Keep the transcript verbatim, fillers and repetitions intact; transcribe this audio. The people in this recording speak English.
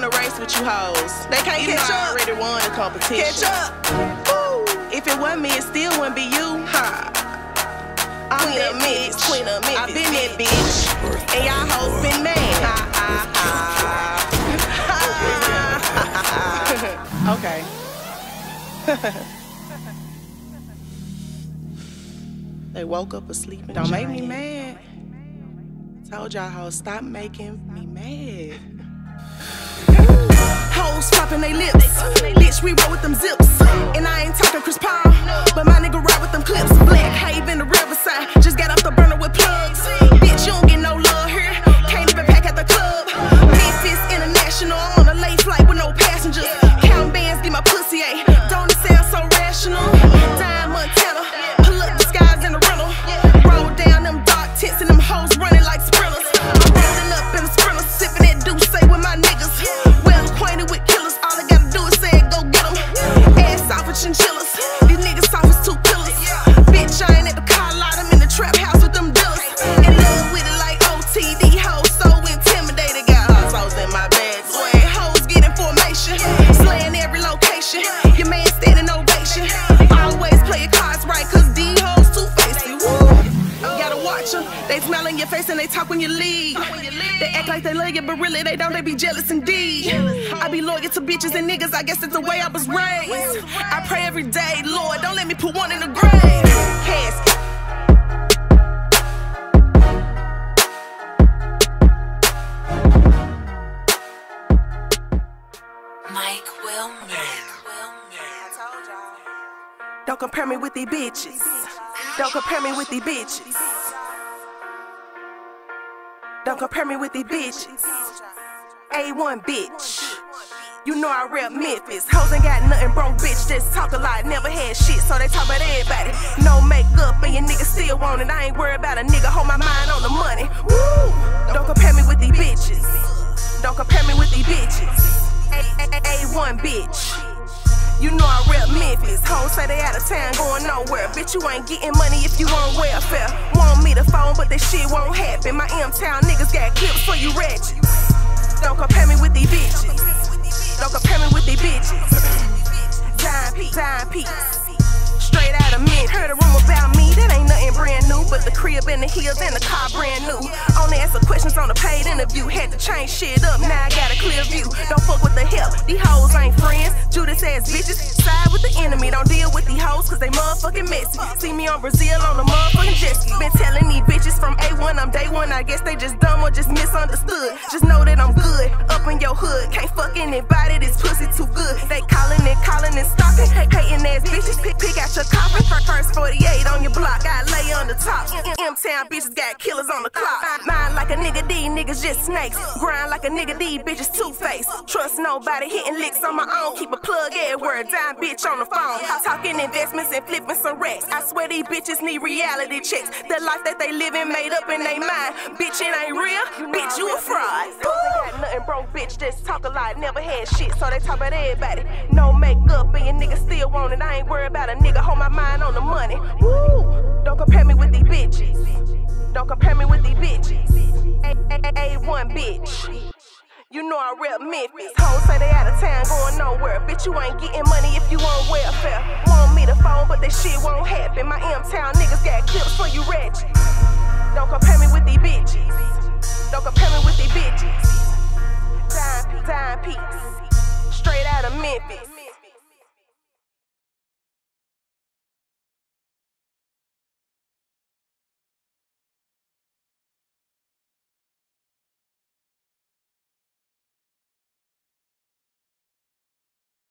a race with you hoes. They can't Even catch though I up. already won the competition. Catch up. Woo. If it wasn't me, it still wouldn't be you. Ha. I'm Queen that of Memphis, bitch. Queen of Memphis, I been that bitch. And y'all hoes been mad. Ha ha ha. Okay. They woke up asleep and don't make me mad. I told y'all hoes, stop making me mad. Hoes popping they lips. Bitch, we roll with them zips. And I ain't talking Chris Paul, but my nigga ride with them clips. Black Haven, the Riverside. Just got off the burner with plugs. Bitch, you don't get no love here. Can't even pack at the club. Memphis International on a late flight with no passengers. Counting bands, get my pussy, ayy. Don't it sound so rational? Dime Montana. Pull up the skies in the rental. Roll down them dark tents and them hoes running like sprinters. I'm rolling up in a sprinter, sipping that Douce with my niggas. Well acquainted with killers, all I gotta do is say it, go get them. Ass off with chinchillas, these niggas soft as two pillars. Bitch, I ain't at the car lot, I'm in the trap house with them dealers. In love with it like O T D, hoes so intimidated. Got hot sauce in my bag, sway hoes get in formation, slaying every location. Your man standing ovation. Always play your cards right, cause these hoes two-faced. Gotta watch them, they smile in your face and they talk when you leave. They act like they love you, but really they don't, they be jealous indeed. I be loyal to bitches and niggas, I guess it's the way I was raised. I pray every day, Lord, don't let me put one in the grave. Casket. Mike Wilmer. Don't compare me with these bitches. Don't compare me with these bitches. Don't compare me with these bitches. A one bitch. You know I rep Memphis. Hoes ain't got nothing, broke bitch. Just talk a lot, never had shit, so they talk about everybody. No makeup and your niggas still want it. I ain't worried about a nigga, hold my mind on the money. Woo! Don't compare me with these bitches. Don't compare me with these bitches. A one bitch. You know I rep Memphis. Hoes say they out of town going nowhere. Bitch, you ain't getting money if you on welfare. Want me to phone, but that shit won't happen. My M-Town niggas got clips for you ratchet. Don't compare me with these bitches. Don't compare me with these bitches. Dime piece, dime piece. Straight out of Memphis. Heard a rumor about me, that ain't nothing brand new. But the crib and the hills and the car brand new. Only answer questions on the paid interview. Had to change shit up, now I got a clear view. Don't fuck with the help, these hoes ain't friends. Judas ass bitches, side with the enemy. Don't deal with these hoes, cause they motherfucking messy. See me on Brazil on the motherfucking jet ski. Been telling these bitches from A one, I'm day one. I guess they just dumb or just misunderstood. Just know that I'm good, up in your hood. Can't fuck anybody, this pussy too good. They calling and calling and stalking. Hating ass bitches, pick, pick out your coffin. First forty-eight on your block, I lay on the top. M-Town bitches got killers on the clock. Mind like a nigga, these niggas just snakes. Grind like a nigga, these bitches two-faced. Trust nobody, hitting licks on my own. Keep a plug everywhere, dime bitch on the phone. Talking investments and flipping some racks. I swear these bitches need reality checks. The life that they living made up in they mind. Bitch, it ain't real, bitch, you a fraud. Got nothing broke, bitch, just talk a lot. Never had shit, so they talk about everybody. No makeup, and your nigga still want it. I ain't worried about a nigga, hold my mind on the money. Woo! Don't compare me with these bitches. Don't compare me with these bitches. A one bitch. You know I rep Memphis. Hoes say they out of town going nowhere. Bitch, you ain't getting money if you on welfare. Want me to phone, but that shit won't happen. My M-Town niggas got clips for you ratchet. Don't compare me with these bitches. Don't compare me with these bitches. Dime piece, dime piece. Straight out of Memphis.